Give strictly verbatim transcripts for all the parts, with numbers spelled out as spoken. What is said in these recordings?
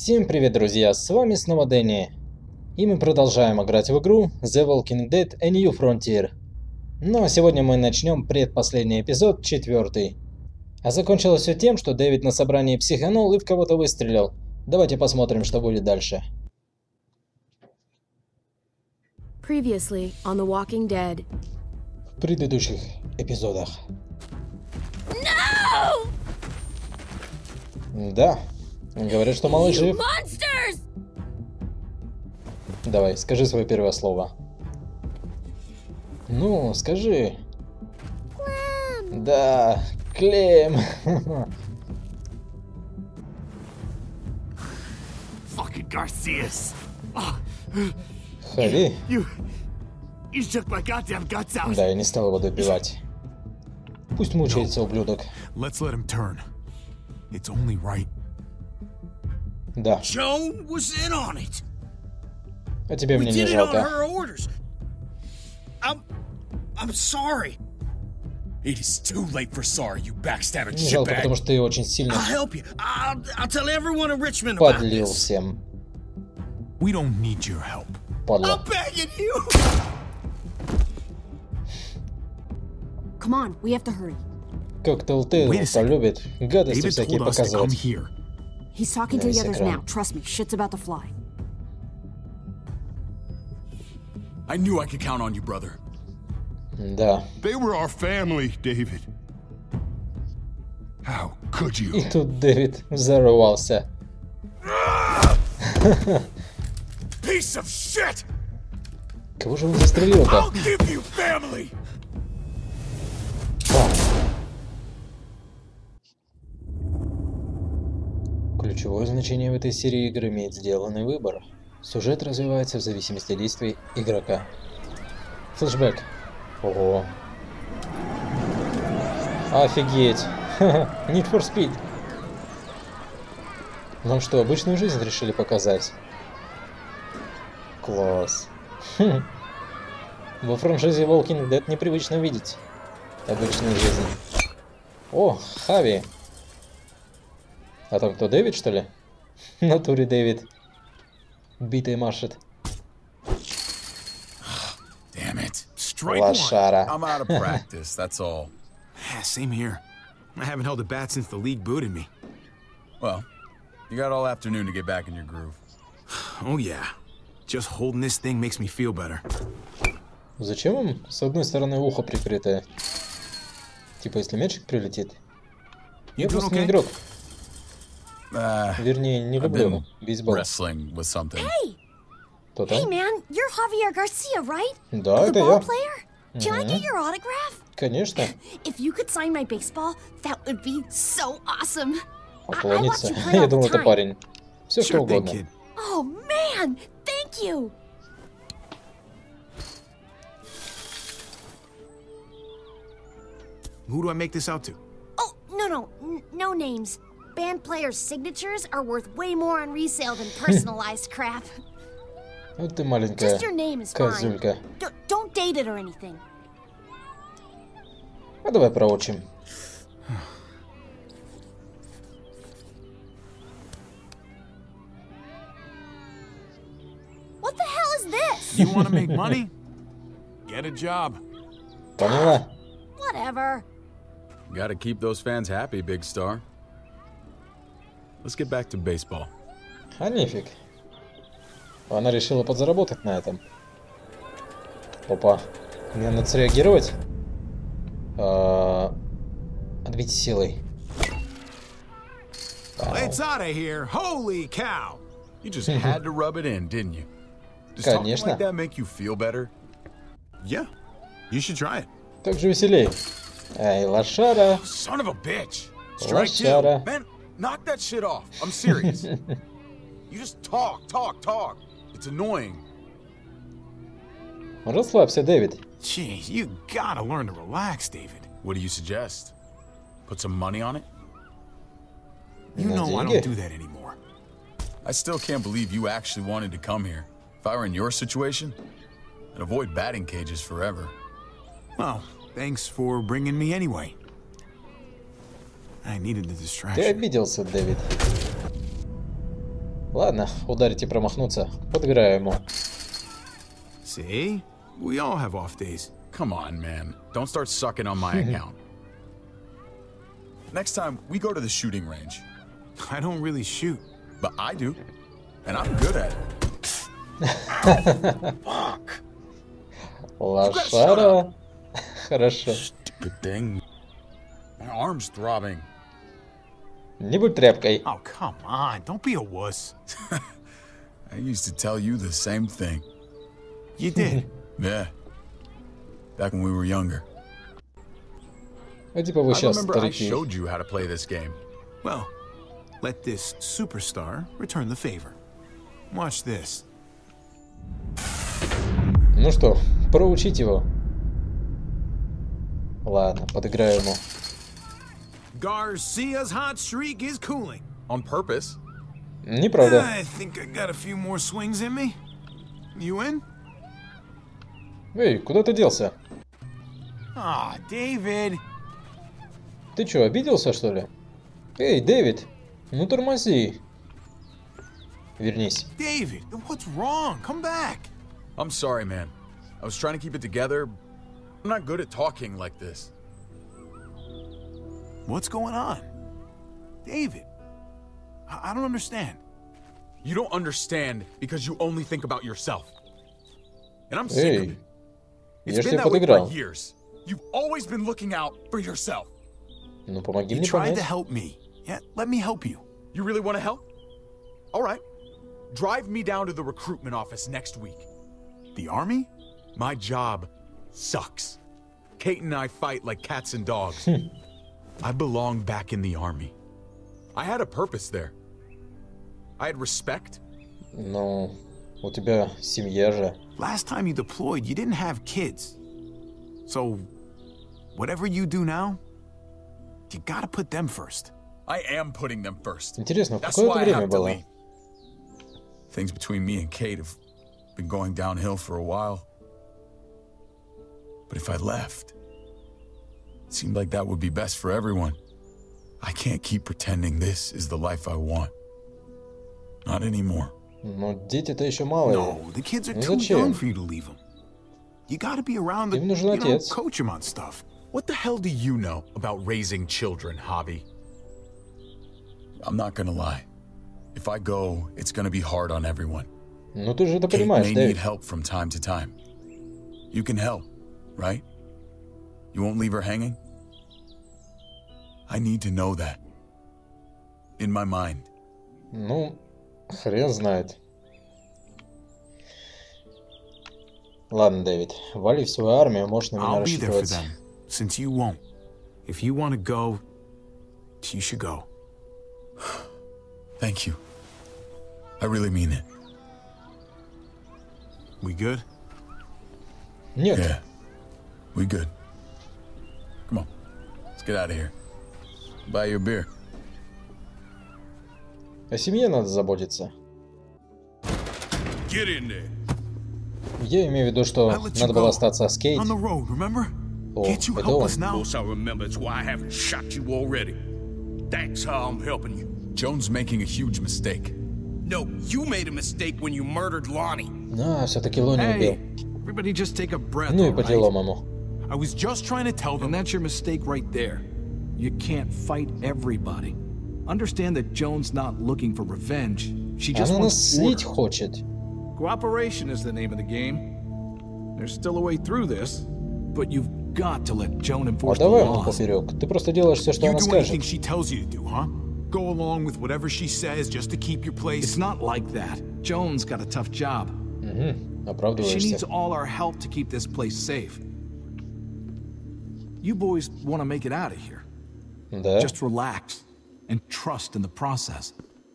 Всем привет, друзья, с вами снова Дэнни. И мы продолжаем играть в игру The Walking Dead: A New Frontier. Ну а сегодня мы начнем предпоследний эпизод, четвертый. А закончилось все тем, что Дэвид на собрании психанул и в кого-то выстрелил. Давайте посмотрим, что будет дальше. Previously on The Walking Dead. В предыдущих эпизодах. No! Да. Говорят, что малыш жив. Давай, скажи свое первое слово. Ну, скажи. Клем. Да, Клем. Fucking Garcias. Хави. You, you took my goddamn guts out. Да, я не стал его добивать. Пусть мучается, ублюдок. Let's let him turn. It's only right. Да. Joan was in on it. А тебе We мне не did it on жалко. her orders. I'm, I'm sorry. It is too late for sorry, you backstabbing Не жалко, shitbag. потому что ты очень сильно I'll help you. I'll, I'll tell everyone in Richmond about подлил this. всем. We don't need your help. Падла. I'm begging you. Come on, we have to hurry. Как Telltale Wait a second. любит гадости David всякие told us to come показывать. here. He's talking to Nice the others ekrán. now. Trust me, shit's about to fly. I knew I could count on you, brother. Да. They were our family, David. How could И you? тут Дэвид взорвался. Piece of shit! Кого же он застрелил-то? I'll give you family! Ключевое значение в этой серии игр имеет сделанный выбор. Сюжет развивается в зависимости от действий игрока. Флэшбэк. Ого. Офигеть. Need for Speed. Нам что, обычную жизнь решили показать? Класс. Хм. Во франшизе Walking Dead непривычно видеть обычную жизнь. О, Хави. А там кто, Дэвид, что ли? В натуре Дэвид. Битой машет. Damn it. Strike one. Лошара. I'm out of practice, that's all. Yeah, same here. I haven't held a bat since the league booted me. Well, you got all afternoon to get back in your groove. Oh yeah. Just holding this thing makes me feel better. Зачем им с одной стороны ухо прикрытое? Типа, если мячик прилетит. Я You doing просто не okay? игрок. Uh, Вернее, не I've люблю been бейсбол. wrestling with something. Hey! Кто Hey, там? man, you're Javier Garcia, right? Да, The это ball я. player? Can I get your autograph? Конечно. If you could sign my baseball, that would be so awesome. I, I watch Поклонница. you play Я all the думал, это time. парень. Все что Sure thing, угодно. kid. Oh, man! Thank you! Who do I make this out to? Oh, no, no, n- no names. Band players' signatures are worth way more on resale than personalized crap. Вот ты маленькая Just your name is fine. козюлька. D- don't date it or anything. А давай проучим. What the hell is this? You want to make money? Get a job. Поняла? Whatever. Gotta keep those fans happy, Big Star. Let's get back to baseball. А нифиг. Она решила подзаработать на этом. Опа. Мне надо среагировать. А, Отбить силой. It's out of here. Holy cow. You just had to rub it in, didn't you? Does talking Конечно. like that make you feel better? Yeah. You should try it. Так же веселей. Эй, лошара. Son of a bitch! Strike two! Лошара. Man, knock that shit off. I'm serious. You just talk, talk, talk. It's annoying. Расслабься, Дэвид. Jeez, you gotta learn to relax, David. What do you suggest? Put some money on it? You На know I деньги? don't do that anymore. I still can't believe you actually wanted to come here. If I were in your situation, I'd avoid batting cages forever. Well, thanks for bringing me anyway. I needed the Ты distraction. обиделся, Дэвид. Ладно, ударить и промахнуться. Подыграю ему. See? We all have off days. Come on, man. Don't start sucking on my account. Next time, we go to the shooting range. I don't really shoot. But I do. And I'm good at it. Fuck. Лошара. Хорошо. Stupid thing. My arm's throbbing. Не будь тряпкой. Oh, come on. Don't be a wuss. I used to tell you the same thing. You did? Yeah. Back when we were younger. А типа вы I сейчас remember I старики. showed you how to play this game. Well, let this superstar return the favor. Watch this. Ну что, проучить его. Ладно, подыграю ему. Garcia's hot streak is cooling. On purpose. Неправда. I think I got a few more swings in me. You in? Эй, куда ты делся? Ah, David. Ты что, обиделся, что ли? Эй, Дэвид, ну тормози. Вернись. David, what's wrong? Come back. I'm sorry, man. I was trying to keep it together. I'm not good at talking like this. What's going on? David, I, I don't understand. You don't understand because you only think about yourself. And I'm sick of Эй, it. я It's ж been тебе that way подыграл. for years. You've always been looking out for yourself. Ну помоги You мне tried to понять. help me. Yeah, let me help you. You really want to help? All right. Drive me down to the recruitment office next week. The army? My job sucks. Kate and I fight like cats and dogs. I belong back in the army. I had a purpose there. I had respect. Ну, у тебя семья же. Last time you deployed, you didn't have kids. So, whatever you do now, you gotta put them first. I am putting them first. Интересно, в That's какое это why I время have to было? leave. Things between me and Kate have been going downhill for a while. But if I left, it seemed like that would be best for everyone. I can't keep pretending this is the life I want. Not anymore. Ну, дети-то еще малые. No, the kids are Ну too зачем? young for you to leave them. You gotta be around to, Им нужен you know, отец. coach them on stuff. What the hell do you know about raising children, Hobby? I'm not gonna lie. If I go, it's gonna be hard on everyone. Ну ты же это Kate понимаешь, may need Дэвид. help from time to time. You can help, right? You won't leave her hanging? I need to know that. In my mind. Ну, хрен знает. Ладно, Дэвид, вали в свою армию, можешь на меня I'll be there for рассчитывать. them, since you won't. If you want to go, you should go. Thank you. I really mean it. We good? Нет, Yeah. We good. Come on. Let's get out of here. Buy you a beer. о семье надо заботиться. Get in there. Я имею в виду, что I let you надо было go. остаться с Кейт. On the road, remember? О, Can't you это help он. us now? Of course I remember. It's why I haven't shot you already. That's how I'm helping you. Joan's making a huge mistake. No, you made a mistake when you murdered Lonnie. А, все-таки Лони убил. Hey, everybody just take a breath, Ну и all по right? делам ему. I was just trying to tell them. And that's your mistake right there. You can't fight everybody. Understand that Joan's not looking for revenge. She just Она нас wants слить order. хочет. Cooperation is the name of the game. There's still a way through this, but you've got to let Joan А enforce the давай ему laws. поперек. Ты просто делаешь все, что You она do anything скажет. she tells you to do, huh? Go along with whatever she says just to keep your place. It's not like that. Joan's got a tough job. Угу, She оправдываешься. needs all our help to keep this place safe. You boys want to make it out of here. Да? Just relax and trust in the process.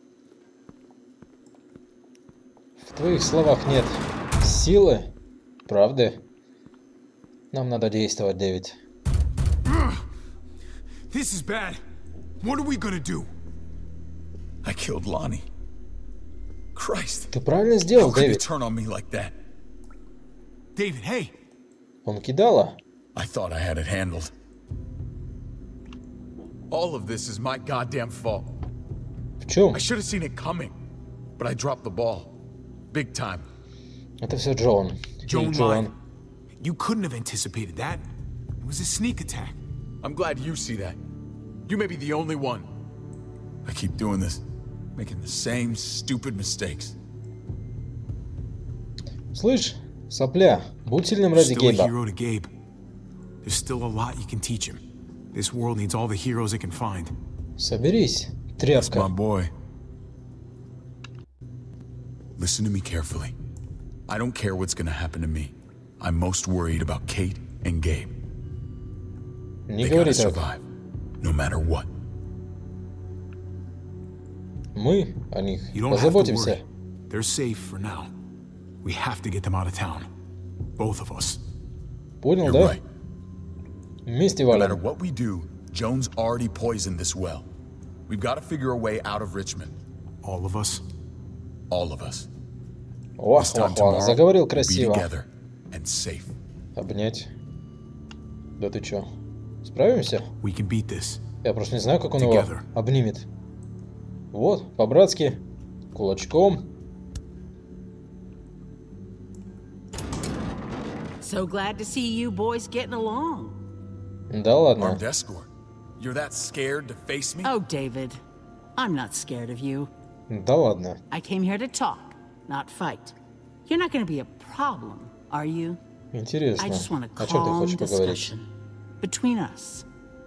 В твоих словах нет силы, правды. Нам надо действовать, Дэвид. This is bad. What are we gonna do? I killed Lonnie. Christ. Ты правильно How сделал, could you Дэвид. turn on me like that? David, hey. Он кидала. I thought I had it handled. All of this is my goddamn fault. В чем? I should have seen it coming. but I dropped the ball. Big time. Это все Джон. Joan Джон. lied. You couldn't have anticipated that. It was a sneak attack. I'm glad you see that. You may be the only one. I keep doing this, making the same stupid mistakes. Слышь, сопля, будь сильным ради Still a Гейба. hero to Gabe. There's still a lot you can teach him. This world needs all the heroes it can find. Соберись, My тряпка. boy. Listen to me carefully. I don't care what's gonna happen to me. I'm most worried about Kate and Gabe. Не They говори gotta так. survive, no matter what. Мы о них You don't have to позаботимся. worry. They're safe for now. We have to get them out of town. Both of us. Понял, You're да? right. Вместе No matter валим. what we do, Jones already poisoned this well. We've got to figure a way out of Richmond. All of us. All of us. Вах, This time вах, вах. tomorrow, Заговорил we'll be красиво. together and safe. Обнять. Да ты чё? Справимся? We can beat this. Я просто не знаю, как он его Together. обнимет. Вот, по-братски. Кулачком. So glad to see you boys getting along. Да ладно. Armed escort. You're that scared to face me? Oh, David, I'm not scared of you. Да ладно. I came here to talk, not fight. You're not going to be a problem, are you? Интересно. I just want a О чем ты calm хочешь поговорить? discussion between us.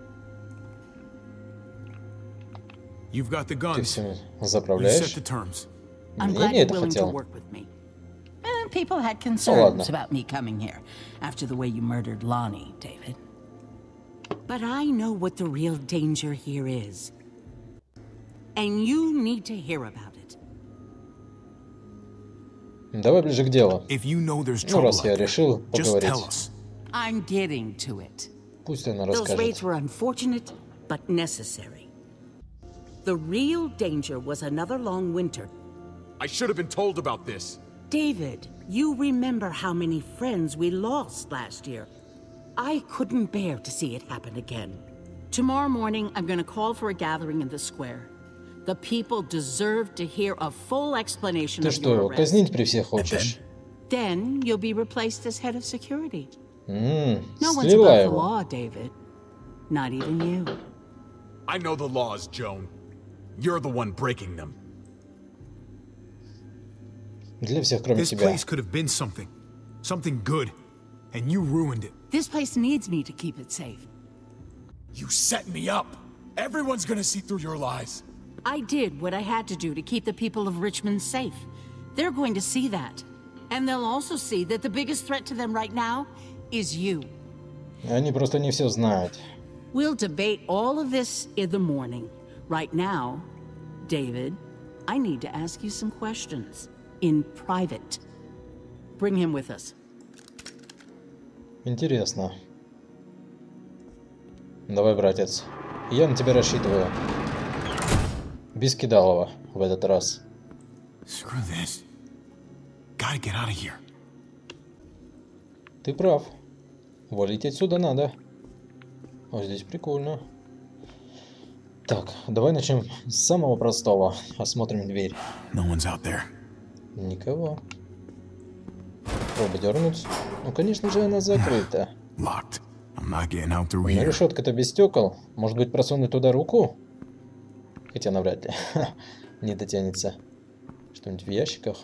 You've got the Ты guns. всем You set заправляешь? the terms. I'm Не, glad не you're это willing to хотел. work with me. Eh, people had ладно. concerns about me coming here after the way you murdered Lonnie, David. But I know what the real danger here is. And you need to hear about it. Давай ближе к делу. If you know there's Ну, trouble раз я out there, решил just поговорить, tell us. I'm getting to it. пусть она Those raids расскажет. were unfortunate, but necessary. The real danger was another long winter. I should have been told about this. David, you remember how many friends we lost last year. I couldn't bear to see it happen again. Tomorrow morning, I'm going to call for a gathering in the square. The people deserve to hear a full explanation Ты of что, your его arrest. казнить при всех хочешь? Then you'll be replaced as head of security. Ммм, No one's слила above the его. law, David. Not even you. I know the laws, Joan. You're the one breaking them. Для всех, кроме This тебя. place could have been something. Something good. And you ruined it. This place needs me to keep it safe. You set me up. Everyone's gonna see through your lies. I did what I had to do to keep the people of Richmond safe. They're going to see that. And they'll also see that the biggest threat to them right now is you. Они просто не все знают. We'll debate all of this in the morning. Right now, David, I need to ask you some questions. In private. Bring him with us. Интересно. Давай, братец. Я на тебя рассчитываю. Без кидалова в этот раз. Screw this. Gotta get out of here. Ты прав. Валить отсюда надо. Вот здесь прикольно. Так, давай начнем с самого простого. Осмотрим дверь. No one's out there. Никого. Пробуй дернуть. Ну, конечно же, она закрыта. Locked. I'm not getting out through Но here. решетка-то без стекол. Может быть, просунуть туда руку? Хотя навряд ли. Не дотянется. Что-нибудь в ящиках?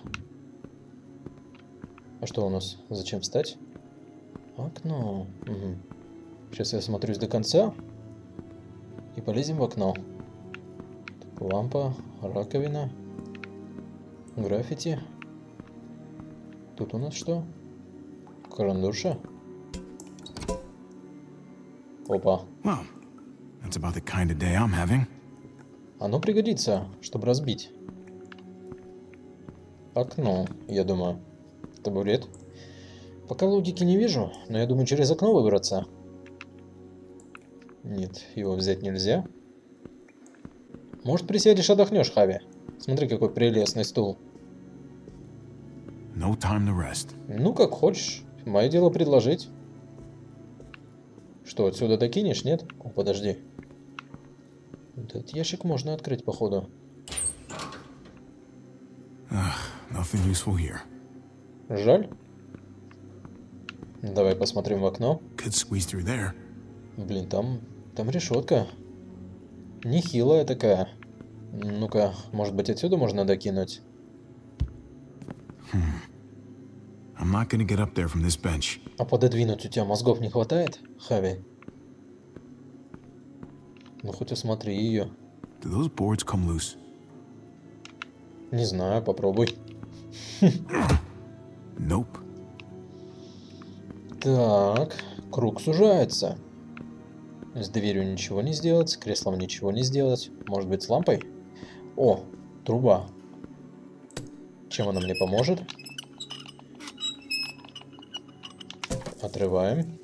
А что у нас? Зачем встать? Окно. Угу. Сейчас я осмотрюсь до конца. И полезем в окно. Так, лампа, раковина, граффити. Тут у нас что? Карандуша. Опа. Well, that's about the kind of day I'm having. Оно пригодится, чтобы разбить. Окно, я думаю. Табурет. Пока логики не вижу, но я думаю, через окно выбраться. Нет, его взять нельзя. Может, присядешь, отдохнешь, Хави? Смотри, какой прелестный стул. No time to rest. Ну, как хочешь. Мое дело предложить. Что, отсюда докинешь, нет? О, подожди. Этот ящик можно открыть, походу. Nothing useful here. Жаль. Давай посмотрим в окно. Could squeeze through there. Блин, там, там решетка. Нехилая такая. Ну-ка, может быть, отсюда можно докинуть? Hmm. I'm not gonna get up there from this bench. А пододвинуть у тебя мозгов не хватает, Хави? Ну хоть осмотри ее. Do those boards come loose? Не знаю, попробуй. Nope. Так, круг сужается. С дверью ничего не сделать, с креслом ничего не сделать. Может быть, с лампой? О, труба. Чем она мне поможет? Отрываем.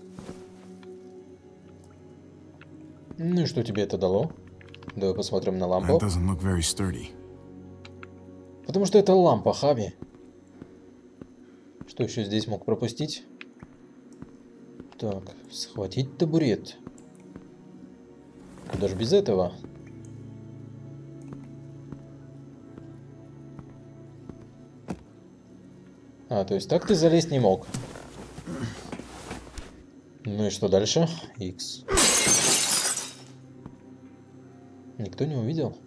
Ну и что тебе это дало? Давай посмотрим на лампу. That doesn't look very sturdy. Потому что это лампа, Хави. Что еще здесь мог пропустить? Так, схватить табурет. Куда же без этого? А, то есть так ты залезть не мог. Ну и что дальше? X. Никто не увидел?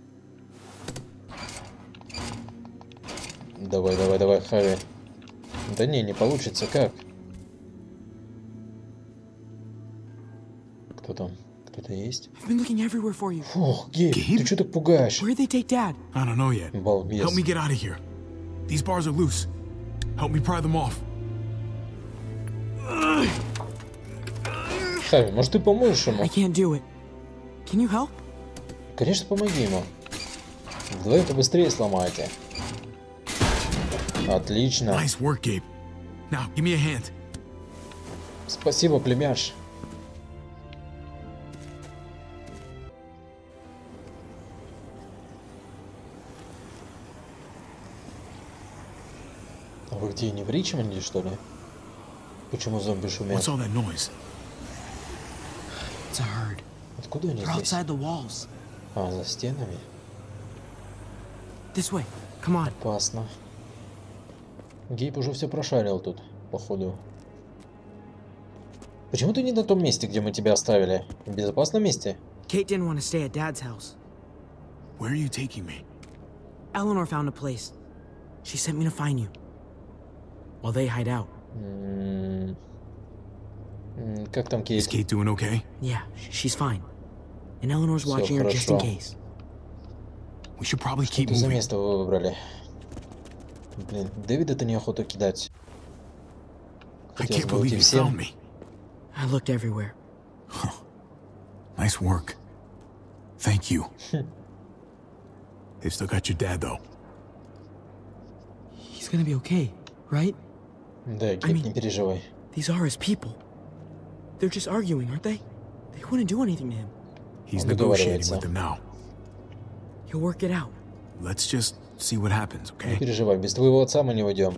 Давай, давай, давай, Хави. Да не, не получится, как? Кто там? Кто-то есть? Фух, Гейб, ты что так пугаешь? Where did they take Dad? I don't know yet. Балбес. Help me get out of here. These bars are loose. Help me pry them off. Хави, может ты поможешь ему? I can't do it. Can you help? Конечно, помоги ему. Вдвоем это быстрее сломаете. Отлично. Nice work, Gabe. Now, give me a hand. Спасибо, племяш. А вы где, не в Ричмонде, что ли? Почему зомби шумят? What's all that noise? It's a herd. Откуда они They're здесь? outside the walls. А, за стенами? This way. Come on. Опасно. Гейб уже все прошарил тут, походу. Почему ты не на том месте, где мы тебя оставили? В безопасном месте? Kate didn't want to stay at Dad's house. Where are you taking me? Eleanor found a place. She sent me to find you. While they hide out. М-м-м. Как там Is Кейт? Kate doing okay? Yeah, she's fine. And Eleanor's Всё watching her just in хорошо. case. We should probably Что keep это за moving. место вы выбрали? Блин, Дэвида-то неохота кидать. I Хотелось can't бы уйти believe you всем. found me. I looked everywhere. Nice work. Thank you. They've still got your dad, though. He's gonna be okay, right? Да, Гейб, mean- не переживай. These are his people. They're just arguing, aren't they? They wouldn't do anything to him. He's Он negotiating договаривается. with them now. He'll work it out. Let's just see what happens, Не okay? переживай, без твоего отца мы не уйдем.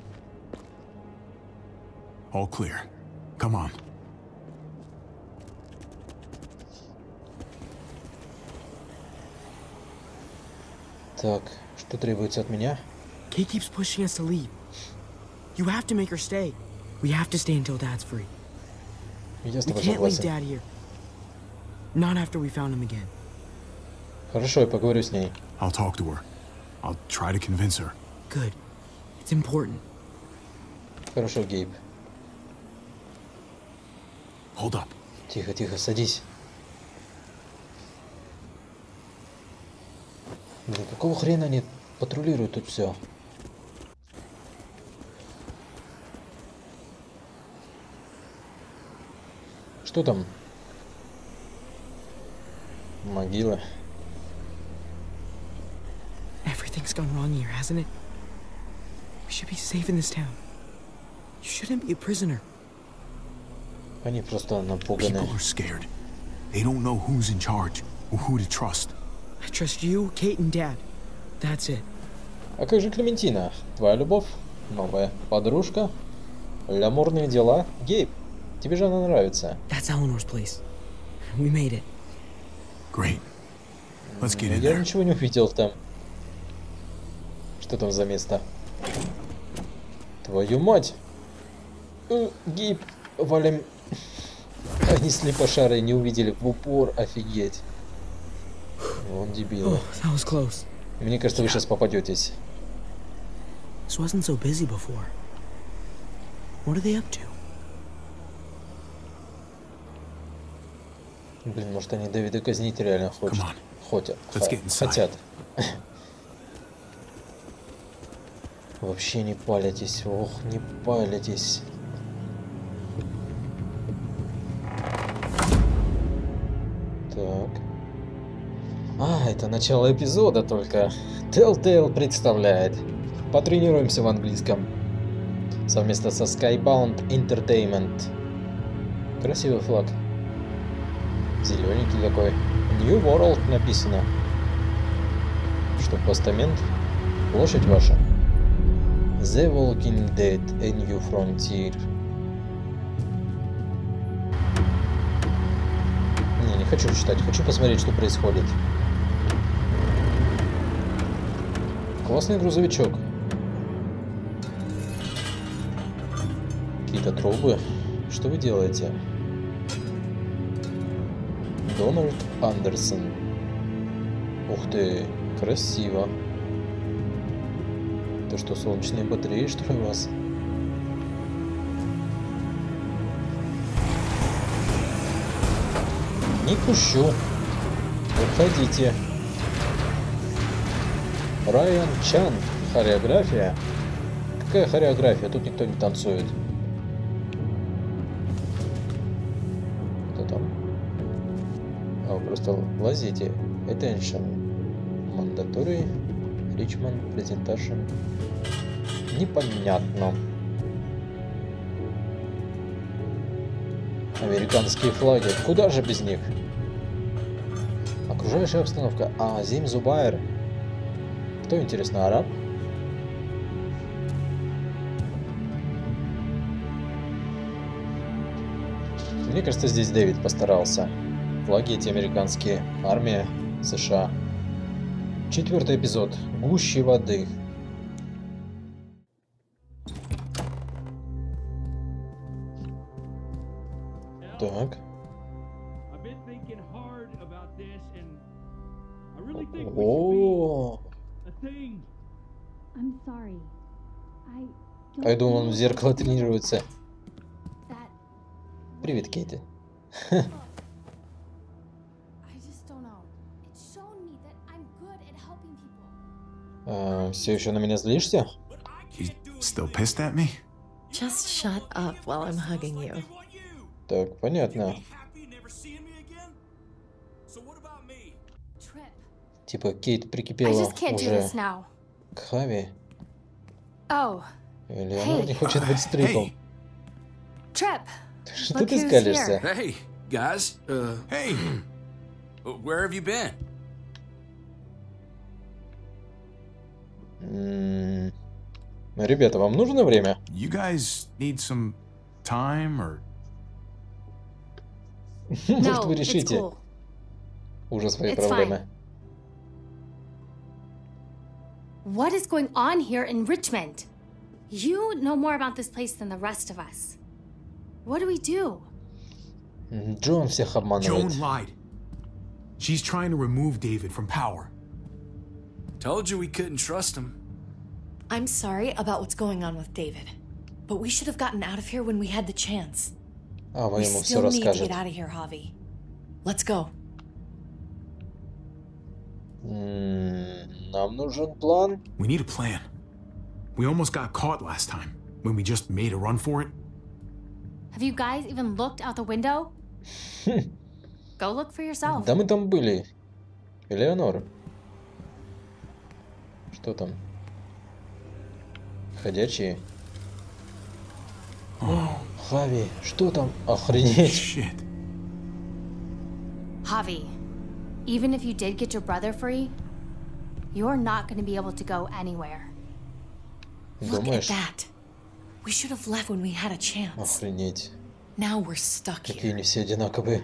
All clear. Come on. Так, что требуется от меня? Kate keeps pushing us to leave. You have to make her stay. We have to stay until Dad's free. Я с We тобой can't leave согласен. Dad here. Not after we found him again. Хорошо, я поговорю с ней. I'll talk to her. I'll try to convince her. Good. It's important. Хорошо, Гейб. Hold up. Тихо, тихо, садись. Блин, какого хрена они патрулируют тут все? Что там? Могила. Everything's gone wrong here, hasn't it? We should be safe in this town. You shouldn't be a prisoner. Они просто напуганы. People are scared. They don't know who's in charge or who to trust. I trust you, Kate, and Dad. That's it. А как же Клементина? Твоя любовь? Новая подружка? Лямурные дела? Гейб, тебе же она нравится. That's Eleanor's place. We made it. Great. Let's get Ну, in я there. ничего не увидел там. Что там за место? Твою мать! Э, Гиб, валим. Они слепошары не увидели в упор, офигеть. Вон дебилы. Мне кажется, вы сейчас попадетесь. This wasn't so busy before. What are they up to? Блин, может они Дэвида казнить реально хочет. Хотят. Let's Хотят. Вообще не палитесь. Ох, не палитесь. Так. А, это начало эпизода только. Telltale представляет. Потренируемся в английском. Совместно со Skybound Entertainment. Красивый флаг. Зелененький такой. New World написано. Что, постамент? Площадь ваша? The Walking Dead, A New Frontier. Не, не хочу читать. Хочу посмотреть, что происходит. Классный грузовичок. Какие-то трубы. Что вы делаете? Дональд Андерсон. Ух ты, красиво. Это что, солнечные батареи, что ли, у вас? Не пущу. Выходите. Райан Чан. Хореография. Какая хореография? Тут никто не танцует. Кто там? А, вы просто лазите. Attention. Mandatory. Richmond. Presentation. Непонятно. Американские флаги. Куда же без них? Окружающая обстановка. А, Зим Зубайр. Кто, интересно, араб? Мне кажется, здесь Дэвид постарался. Флаги эти американские. Армия США. Четвертый эпизод. Гущи воды. Так. О. А я думал, он в зеркало тренируется. Привет, Кейти. А, все еще на меня злишься? Still pissed at me? Just shut up while I'm hugging you. Так, понятно. Типа Кейт прикипела уже к Хави. Или она не хочет быть стрипом. Что ты скалишься? Hey, guys. Uh, hey. Where have you been? Mm. Ребята, вам нужно время? You guys need some time or... Может, вы решите уже свои проблемы. What is going on here in Richmond? You know more about this place than the rest of us. What do we do? Джон всех обманывает. Joan lied. She's trying to remove David from power. Told you we couldn't trust him. I'm sorry about what's going on with David, but we should have gotten out of here when we had the chance. А вы We ему все still need to расскажете. get out of here, Javi. Let's go. М, Нам нужен план. We need a plan. We almost got caught last time when we just made a run for it. Have you guys even looked out the window? Go look for yourself. Да мы там были. Элеонор. Что там? Ходячие. О, Хави, что там? Охренеть. Shit. Javi, even if you did get your brother free, you're not going to be able to go anywhere. Look at Думаешь? that. We should have left when we had a chance. Охренеть. Now we're stuck Какие here. они все одинаковые.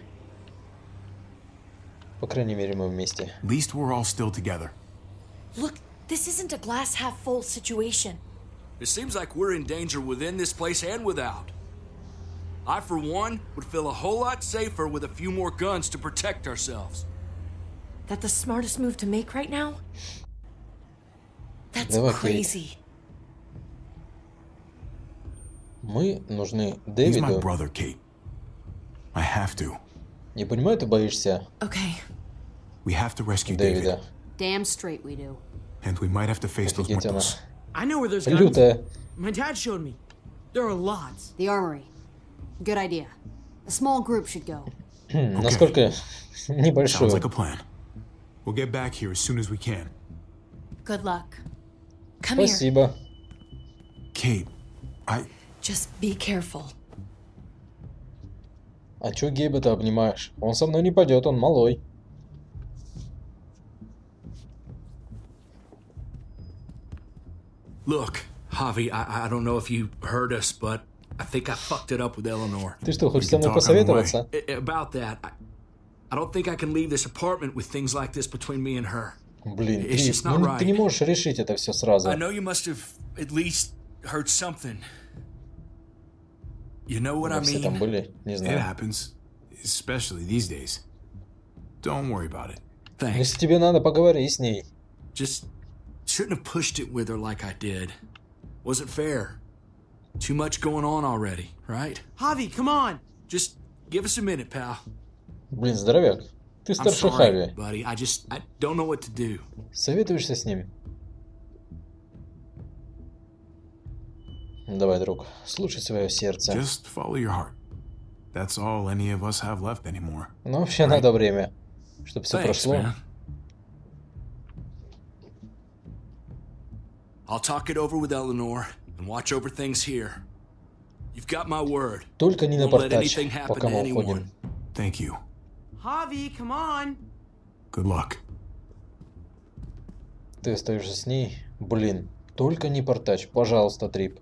По крайней мере, мы вместе. At least we're all still together. Look, this isn't a glass half full situation. It seems like we're in danger within this place and without. I, for one, would feel a whole lot safer with a few more guns to protect ourselves. That the smartest move to make right now? That's Давай, crazy. Мы нужны He's my Дэвиду. brother, Kate. I have to. Не понимаю, ты боишься Okay. We have to rescue David. Дэвида. Damn straight we do. And we might have to face those Офигеть, она muertos. I know where there's guns. лютая. My dad showed me. There are lots. The armory. Good idea. A small group should go. Хм, Насколько небольшой. Sounds like a plan. We'll get back here as soon as we can. Good luck. Come here. Спасибо. Kate, I... Just be careful. А чё Гейба-то обнимаешь? Он со мной не пойдет, он малой. Look, Javi, I, I don't know if you heard us, but I think I fucked it up with Eleanor. Ты что, хочешь со мной посоветоваться? I- About that, I, I don't think I can leave this apartment with things like this between me and her. Блин, It's Трип, just not ну right. ты не можешь решить это все сразу. I know you must have at least heard something. You know what I Мы все там mean? были, не It знаю. happens. Especially these days. Don't worry about it. Thanks. Если тебе надо, поговори с ней. Just shouldn't have pushed it with her like I did. Wasn't fair. Too much going on already, right? Javi, come on. Just give us a minute, pal. Блин, здоровяк. Ты I'm старше sorry, Хави. buddy. I just I don't know what to do. Советуешься с ним? Давай, друг, слушай свое сердце. Just follow your heart. That's all any of us have left anymore. Но вообще надо время, чтобы все Thanks, прошло. man. I'll talk it over with Eleanor and watch over things here. You've got my word. Только не Won't let напортач, anything happen пока to мы anyone. уходим. Thank you. Javi, come on. Good luck. Ты остаешься с ней? Блин, только не портач, пожалуйста, Трип.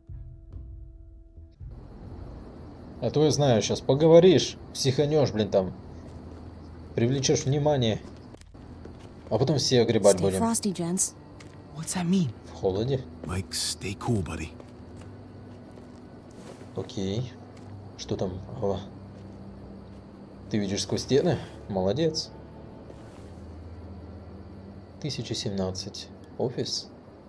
А то я знаю, сейчас поговоришь, психанешь, блин, там. Привлечешь внимание. А потом все огребать Stay будем. frosty, gents. What's that mean? В холоде. Like, stay cool, buddy. Окей. Что там? О. Ты видишь сквозь стены? Молодец. тысяча семнадцать. Офис.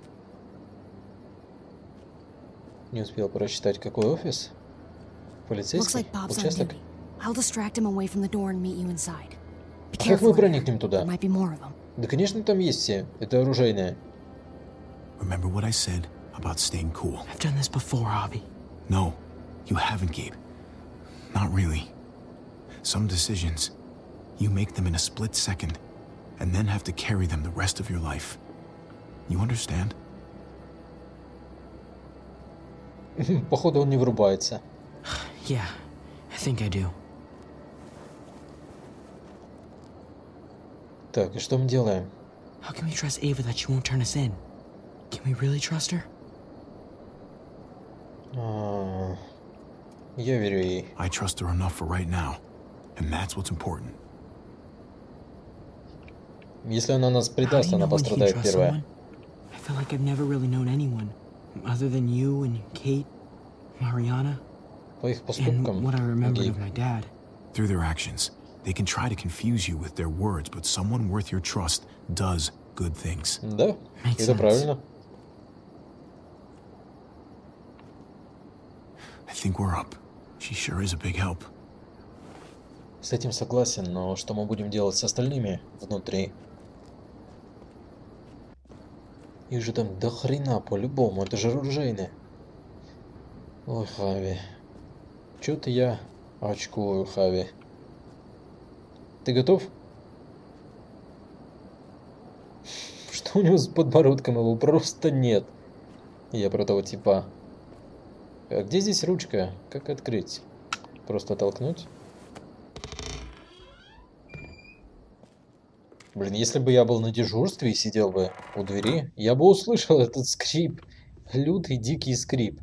Не успел прочитать, какой офис. Looks Полицейский? like Bob's on Участок? duty. I'll distract him away from the door and meet you inside. Be А как careful. мы проникнем туда? There might be more of them. Да, конечно, там есть все. Это оружейное. Remember what I said about staying cool? I've done this before, Javi. No, you haven't, Gabe. Not really. Some decisions, you make them in a split second, and then have to carry them the rest of your life. You understand? Походу, он не врубается. Yeah, I think I do. Так, и что мы делаем? How can we trust Ava that she won't turn us in? Can we really trust her? А, Я верю ей. I trust her enough for right now, and that's what's important. Если она нас How do предаст, you она know when to пострадает trust первая. someone? I feel like I've never really known anyone other than you and Kate, Mariana, По их and поступкам, what I remembered Гейб. of my dad. Through their actions, they can try to confuse you with their words, but someone worth your trust does good things. Да, Makes это sense. правильно. I think we're up. She sure is a big help. С этим согласен, но что мы будем делать с остальными внутри? Их же там до хрена по-любому, это же оружейные. Ой, Хави. Чё-то я очкую, Хави. Ты готов? Что у него с подбородком? Его просто нет. Я про того типа. А где здесь ручка? Как открыть? Просто толкнуть? Блин, если бы я был на дежурстве и сидел бы у двери, я бы услышал этот скрип. Лютый, дикий скрип.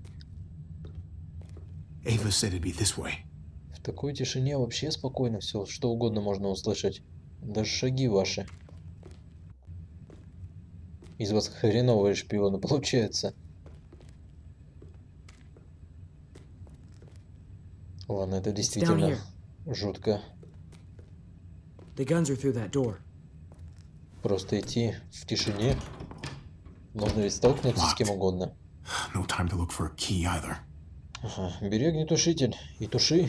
Ava said it'd be this way. В такой тишине вообще спокойно все, что угодно можно услышать. Даже шаги ваши. Из вас хреновые шпионы получается. Ладно, это действительно жутко. The guns are through that door. Просто идти в тишине. Можно ведь столкнуться с кем угодно. No time to look for a key either. Ага, бери огнетушитель и туши.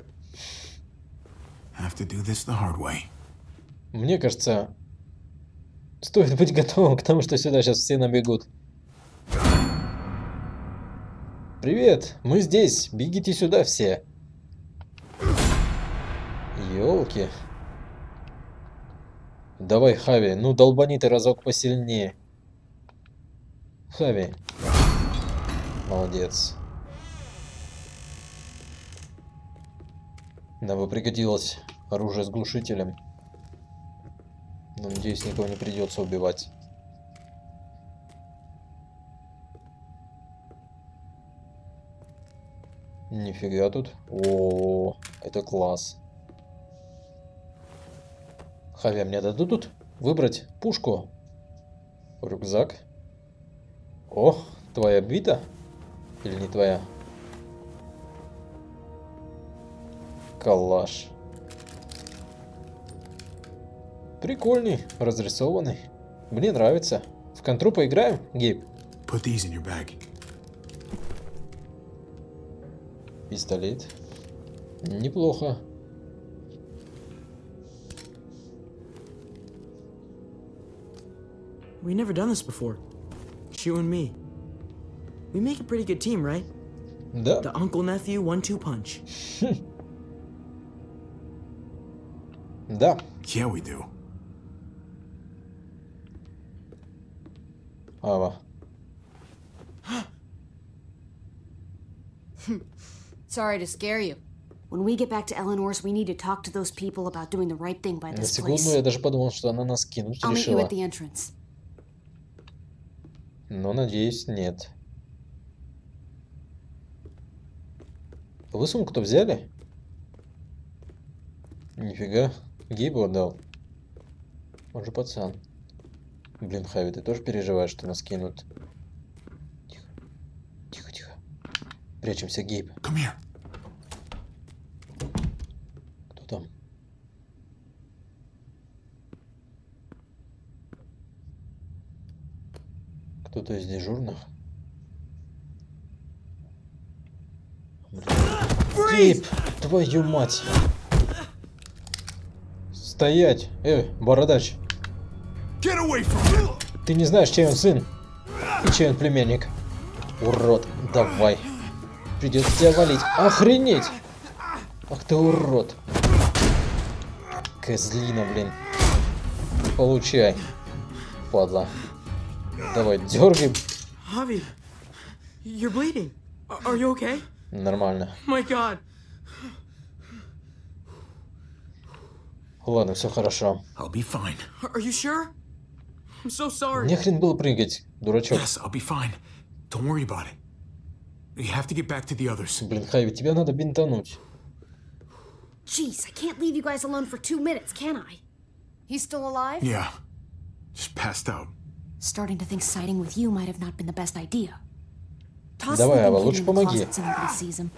Have to do this the hard way. Мне кажется, стоит быть готовым к тому, что сюда сейчас все набегут. Привет, мы здесь, бегите сюда все. Ёлки. Давай, Хави, ну долбани ты разок посильнее. Хави. Молодец. Нам бы пригодилось оружие с глушителем. Но, надеюсь, никого не придется убивать. Нифига тут. О, это класс. Хави, мне дадут тут выбрать пушку? Рюкзак. О, твоя бита? Или не твоя? Калаш. Прикольный, разрисованный. Мне нравится. В контру поиграем, Гейб? Put these in your bag. Пистолет. Неплохо. We've never done this before. You and me. We make a pretty good team, right? Да. The uncle-nephew one-two punch. Да. Yeah, we do. Ава. Sorry to scare you. When we get back to Eleanor's, we need to talk to those people about doing the right thing by На this секунду place. я даже подумал, что она нас кинуть I'll meet you решила. at the entrance. Но, надеюсь, нет. Вы сумку-то взяли? Нифига. Гейбу отдал. Он же пацан. Блин, Хави, ты тоже переживаешь, что нас кинут? Тихо. Тихо, тихо. Прячемся, Гейб. Come here. Кто там? Кто-то из дежурных? Гейб, твою мать! Стоять! Эй, бородач! Ты не знаешь, чей он сын? И чей он племянник? Урод, давай! Придется тебя валить! Охренеть! Ах ты урод! Козлина, блин! Получай! Падла! Давай, дергай! Javi, you're bleeding. Are you okay? Нормально. My God. Ладно, все хорошо. I'll be fine. Are you sure? I'm so sorry. Не хрен было прыгать, дурачок. Yes, I'll be fine. Don't worry about it. You have to get back to the others. Блин, Хайви, тебя надо бинтануть. Jeez, I can't leave you guys alone for two minutes, can I? He's still alive? Yeah. Just passed out. Starting to think siding with you might have not been the best idea. Toss Давай, the Ава, kid лучше in the помоги. closet so nobody sees him.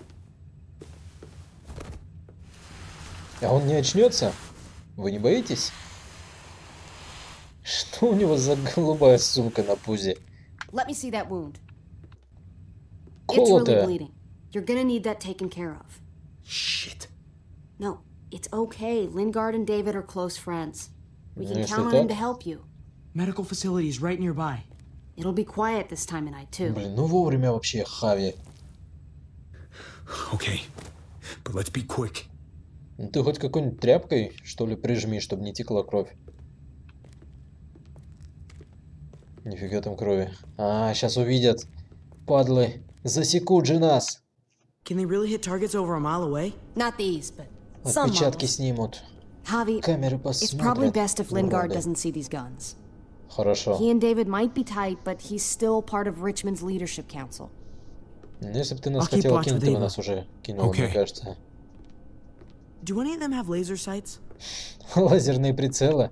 А он не очнется? Вы не боитесь? Что у него за голубая сумка на пузе? Let me see that wound. It's really Колотая. bleeding. You're gonna need that taken care of. Shit. No, it's okay. Lingard and David are close friends. We Ну, can если count on him так. to help you. Medical facilities right nearby. It'll be quiet this time of night, too. Блин, ну вовремя вообще, Хави. Okay. But let's be quick. Ну ты хоть какой-нибудь тряпкой, что ли, прижми, чтобы не текла кровь. Нифига там крови. А, сейчас увидят. Падлы. Засекут же нас. Can they really hit targets over a mile away? Not these, but some Отпечатки models. снимут. Javi, Камеры it's probably посмотрят. best if Lingard Уроды. doesn't see these guns. Хорошо. He and David might be tight, but he's still part of Richmond's leadership council. Ну, если бы ты нас I'll keep хотела watch кинуть, with ты бы Ava. нас уже кинула, Okay. мне кажется. Do any of them have laser sights? Лазерные прицелы.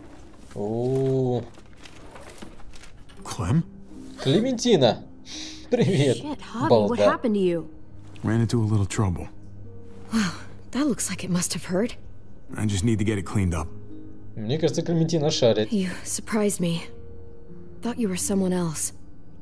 О, Clem? Клементина. Привет, Shit, Javi, what балда. happened to you? Ran into a little trouble. Wow, that looks like it must have hurt. I just need to get it cleaned up. Мне кажется, Клементина шарит. You surprised me. Thought you were someone else.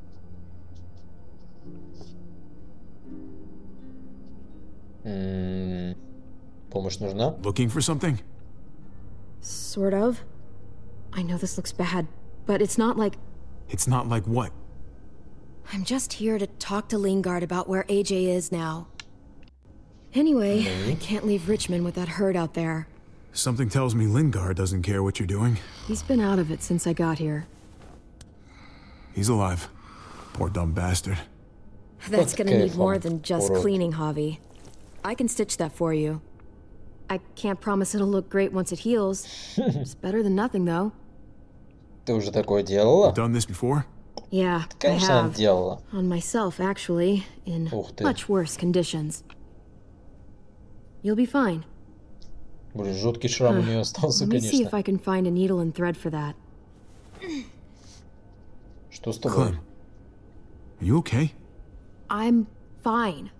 М, Помощь нужна? Looking for something? Sort of. I know this looks bad, but it's not like... It's not like what? I'm just here to talk to Lingard about where A J is now. Anyway, I can't leave Richmond with that herd out there. Something tells me Lingard doesn't care what you're doing. He's been out of it since I got here. He's alive. Poor dumb bastard. That's gonna need more than just Урод. cleaning, Javi. I can stitch that for you. I can't promise it'll look great once it heals. It's better than nothing, though. Ты уже такое делала? Done this before? Yeah, I Конечно, она have. делала. On myself, actually, in Ух ты. much worse conditions. You'll be fine. Блин, жуткий шрам у нее остался, Let me see if конечно. I can find a needle and thread for that. Что с тобой? Clem, are you okay? I'm fine.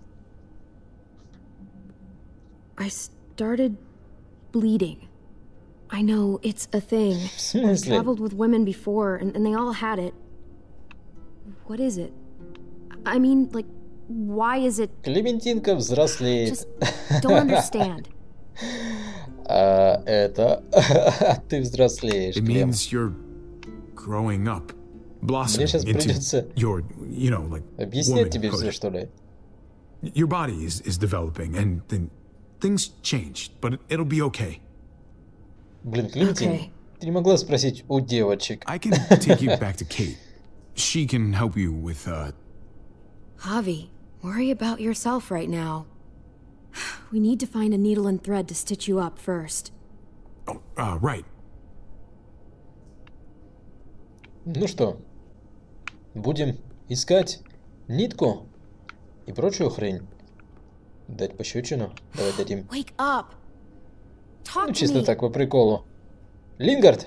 I started bleeding. I know it's a thing. В смысле? Traveled with women before, and, and they all had it. What is it? I mean, like, why is it? Клементинка взрослеет. Just don't understand. А это... Ты взрослеешь, It Клем. means you're growing up. Blossoming сейчас into придется your, you know, like, Объяснять тебе womanhood. все, что ли? Your body is, is developing, and then things change, but it, it'll be okay. Блин, Клементин, Okay. ты не могла спросить у девочек? I can take you back to Kate. She can help you with, uh... Javi, worry about yourself right now. We need to find a needle and thread to stitch you up first. Oh, uh, right. Ну что, будем искать нитку и прочую хрень. Дать пощечину? Давай дадим. Wake up! Talk Ну, to чисто me. так, по приколу. Лингард!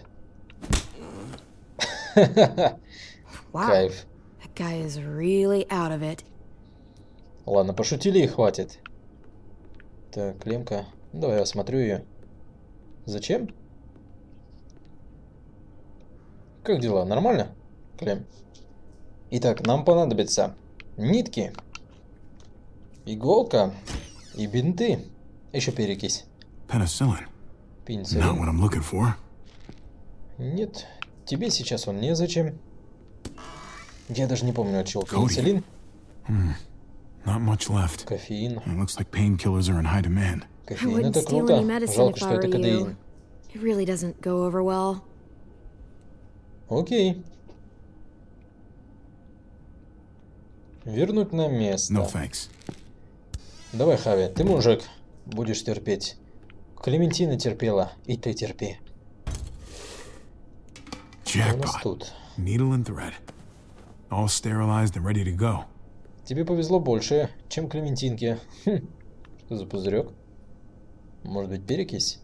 Wow, Кайф. that guy is really out of it. Ладно, пошутили и хватит. Так, Клемка. Давай я осмотрю ее. Зачем? Как дела? Нормально, Клем? Итак, нам понадобятся нитки, иголка и бинты. Еще перекись. Penicillin. Not Пенициллин. what I'm looking for. Нет, тебе сейчас он незачем. Я даже не помню, от чего Коди. пенициллин. Not much left. Кофеин. It looks like painkillers are in high demand. I Кофеин wouldn't это steal круто. any medicine Жалко, if что I это were кодеин. you. It really doesn't go over well. Окей. Вернуть на место. No thanks. Давай, Хави, ты мужик. Будешь терпеть. Клементина терпела, и ты терпи. Что у нас Jackpot. тут? Needle and thread. All sterilized and ready to go. Тебе повезло больше, чем Клементинке. Хм. Что за пузырек? Может быть, перекись?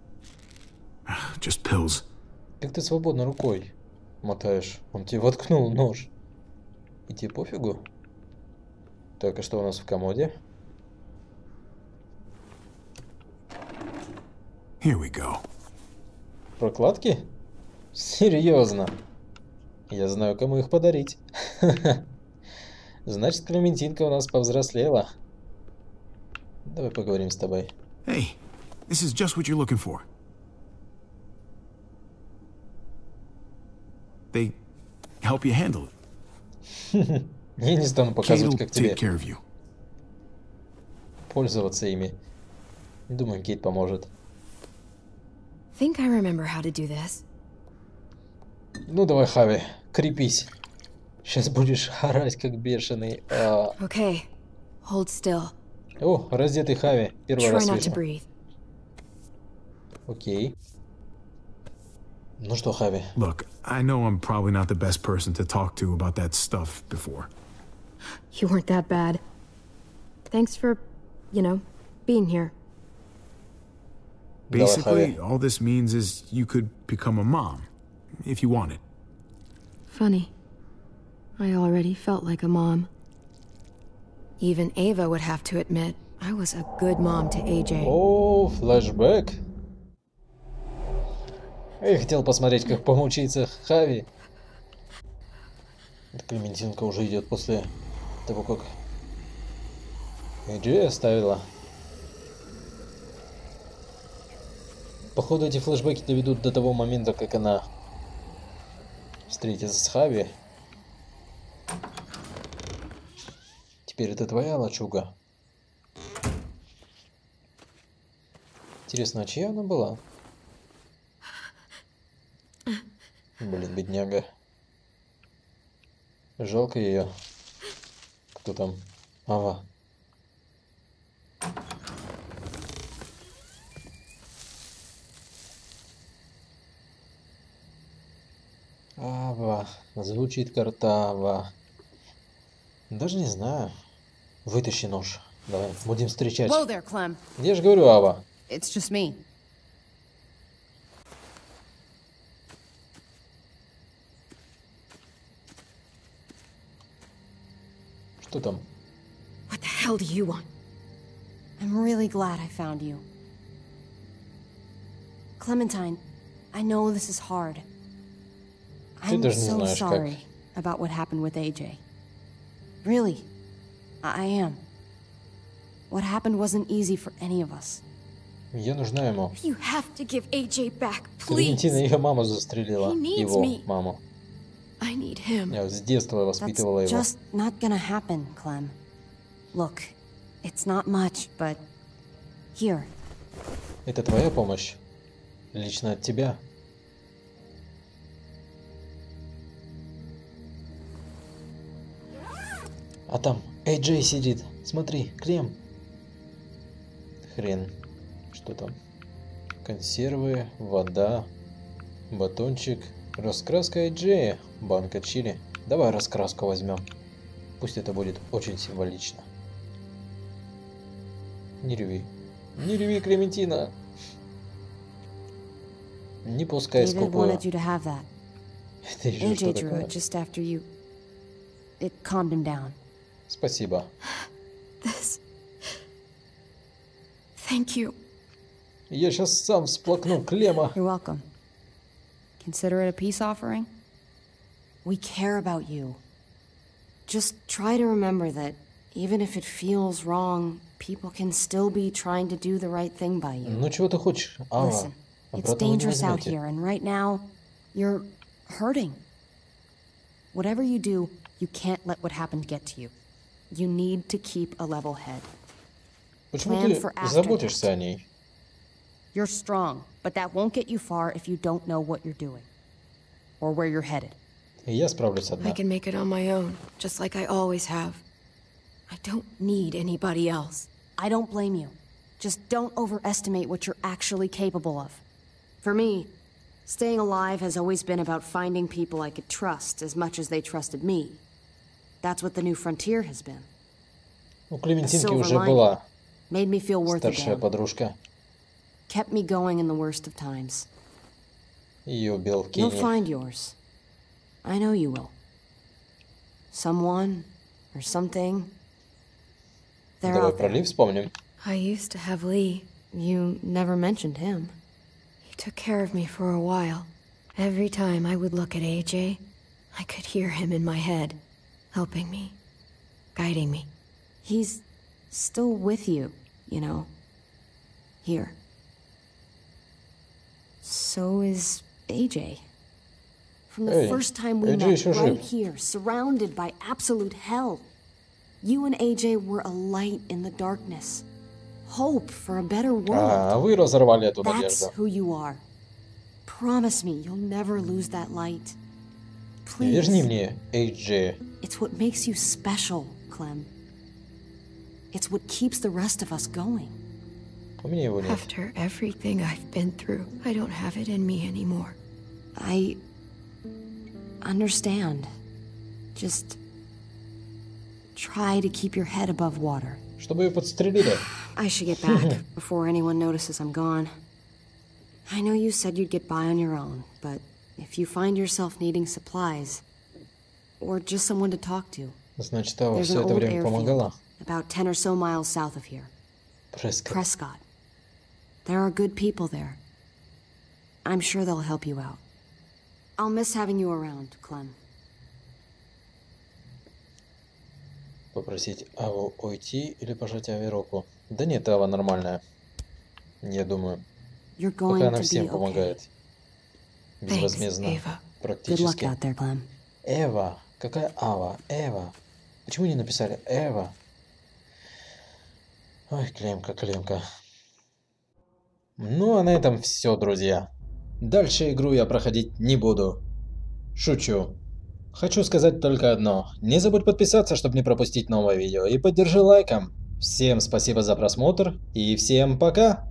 Just pills. Как ты свободно рукой мотаешь? Он тебе воткнул нож. И тебе пофигу? Так, а что у нас в комоде? Here we go. Прокладки? Серьезно? Я знаю, кому их подарить. Значит, Клементинка у нас повзрослела. Давай поговорим с тобой. Hey, this is just what you're looking for. They help you handle it. Я не стану Kate показывать, will как тебе take care of you. пользоваться ими. Думаю, Кейт поможет. Think I remember how to do this. Ну давай, Хави, крепись. Сейчас будешь орать, как бешеный. А, Okay, hold still. О, раздетый Хави. Первый Try раз not to вижу. breathe. Окей. Ну что, Хави? Look, I know I'm probably not the best person to talk to about that stuff before. You weren't that bad. Thanks for, you know, being here. Давай, Basically, Хави. all this means is you could become a mom, if you wanted. Funny. I already felt like a mom. Even Ava would have to admit I was a good mom to эй джей. О, флешбэк. Я хотел посмотреть, как помучится Хави. Клементинка уже идет после того, как эй джей оставила. Походу, эти флешбеки доведут до того момента, как она встретится с Хави. Теперь это твоя лачуга. Интересно, а чья она была? Блин, бедняга. Жалко ее. Кто там? Ава. Ава. Звучит картава. Даже не знаю. Вытащи нож. Давай, будем встречать. Whoa there, Clem. Я же говорю, Ава. It's just me. Что там? What the hell do you want? I'm really glad I found you. Clementine, I know this is hard. I'm so sorry about what happened with эй джей. Really, I am. What happened wasn't easy for any of us. Я нужна ему. You have to give эй джей back, please. Клементина ее маму застрелила. Его me. маму. I need him. Я вот с детства воспитывала его. Just not gonna happen, Clem. Look, it's not much, but here. Это твоя помощь? Лично от тебя? А там эй джей сидит. Смотри, Клем. Хрен. Что там? Консервы, вода, батончик, раскраска эй джей, банка чили. Давай раскраску возьмем. Пусть это будет очень символично. Не реви. Не реви, Клементина. Не пускай скупую. Это еще что такое? Спасибо. This. Thank you. Я сейчас сам всплакну, Клема. You're welcome. Consider it a peace offering. We care about you. Just try to remember that even if it feels wrong, people can still be trying to do the right thing by you. Ну чего ты хочешь, Ава? Listen, it's dangerous out here, and right now, you're hurting. Whatever you do, you can't let what happened get to you. You need to keep a level head. Почему ты заботишься о ней? You're strong, but that won't get you far if you don't know what you're doing. Or where you're headed. Я справлюсь одна. I can make it on my own, just like I always have. I don't need anybody else. I don't blame you. Just don't overestimate what you're actually capable of. For me, staying alive has always been about finding people I could trust as much as they trusted me. That's what the New Frontier has been. У Клементинки уже была made me feel worth старшая it подружка. Kept me going in the worst of times. Ее убил Кенни. You'll find yours. I know you will. Someone or something. They're Давай out про Ли вспомним. I used to have Lee. You never mentioned him. He took care of me for a while. Every time I would look at эй джей, I could hear him in my head, helping me, guiding me. He's still with you, you know. Here. So is эй джей. From the Hey, first time we эй джей met, еще right жив. here, surrounded by absolute hell. You and эй джей were a light in the darkness. Hope for a better world. А, вы разорвали эту That's надежду. who you are. Promise me you'll never lose that light. Please. Верни мне эй джей. It's what makes you special, Clem. It's what keeps the rest of us going. У меня его нет. After everything I've been through, I don't have it in me anymore. I understand. Just try to keep your head above water. Чтобы ее подстрелили. I should get back before anyone notices I'm gone. I know you said you'd get by on your own, but if you find yourself needing supplies, or just someone to talk to, Значит, Ава there's все an это old время помогала. airfield. about ten or so miles south of here. Prescott. Prescott. There are good people there. I'm sure they'll help you out. I'll miss having you around, Clem. Попросить Аву уйти или пожать Аве руку? Да нет, Ава нормальная. Я думаю. Пока она всем помогает. Безвозмездно. Практически. Эва. Какая Ава? Эва. Почему не написали Эва? Ой, Клемка, Клемка. Ну а на этом все, друзья. Дальше игру я проходить не буду. Шучу. Хочу сказать только одно. Не забудь подписаться, чтобы не пропустить новое видео. И поддержи лайком. Всем спасибо за просмотр. И всем пока.